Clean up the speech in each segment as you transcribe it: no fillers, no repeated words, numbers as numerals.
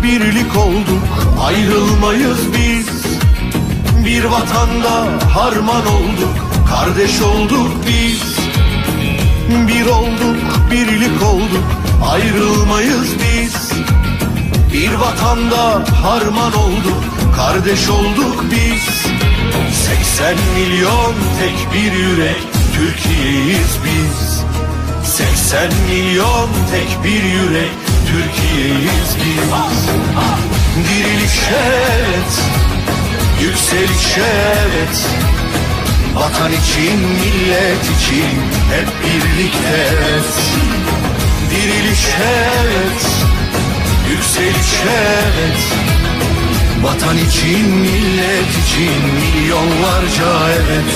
birlik olduk, ayrılmayız biz. Bir vatanda harman olduk, kardeş olduk biz. Bir olduk, birlik olduk, ayrılmayız biz. Bir vatanda harman olduk, kardeş olduk biz. 80 milyon tek bir yürek, Türkiye'yiz biz. 80 milyon tek bir yürek, Türkiye'yiz biz. Diriliş evet, yükseliş evet. Vatan için, millet için hep birlikte evet. Diriliş evet, yükseliş evet. Vatan için, millet için milyonlarca evet.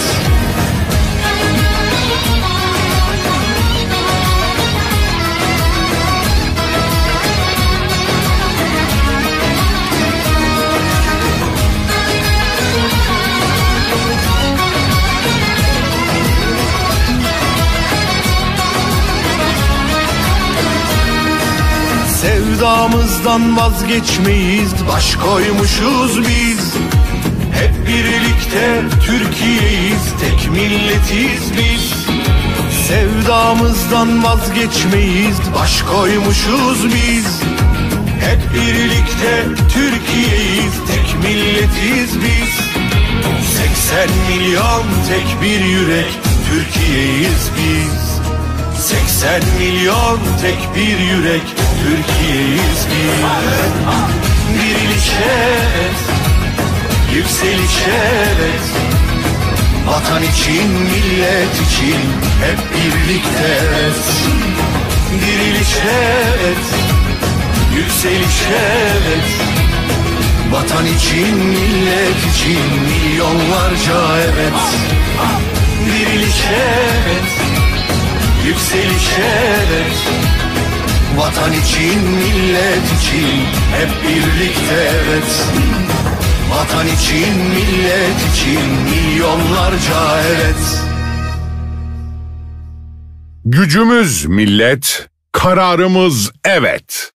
Sevdamızdan vazgeçmeyiz, baş koymuşuz biz. Hep birlikte Türkiye'yiz, tek milletiz biz. Sevdamızdan vazgeçmeyiz, baş koymuşuz biz. Hep birlikte Türkiye'yiz, tek milletiz biz. 80 milyon tek bir yürek, Türkiye'yiz biz. 80 milyon tek bir yürek, Türkiye'yiz biz. Diriliş evet, yükseliş evet. Vatan için, millet için hep birlikte evet. Diriliş evet, yükseliş evet. Vatan için, millet için milyonlarca evet. Diriliş evet, yükseliş evet. Vatan için, millet için hep birlikte evet. Vatan için, millet için milyonlarca evet. Gücümüz millet, kararımız evet.